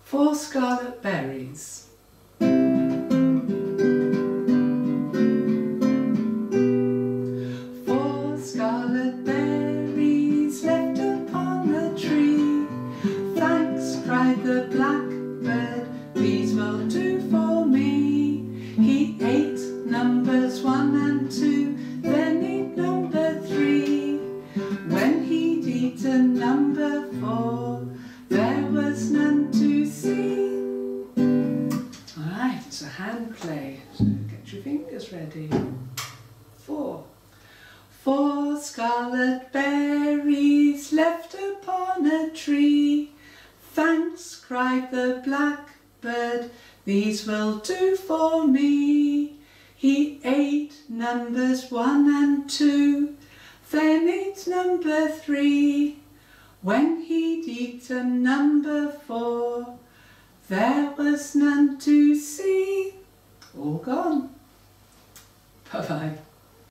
4 scarlet berries. 4 scarlet berries left upon a tree. Thanks, cried the blackbird, these will do for me. He ate numbers 1 and 2, then ate number 3. When he'd eaten number 4, there was none to see. Alright, it's a hand play, so get your fingers ready. 4. 4 scarlet berries left upon a tree. Thanks, cried the blackbird, these will do for me. He ate numbers 1 and 2, then ate number 3. When he'd eaten number 4, there was none to see. All gone. Bye-bye.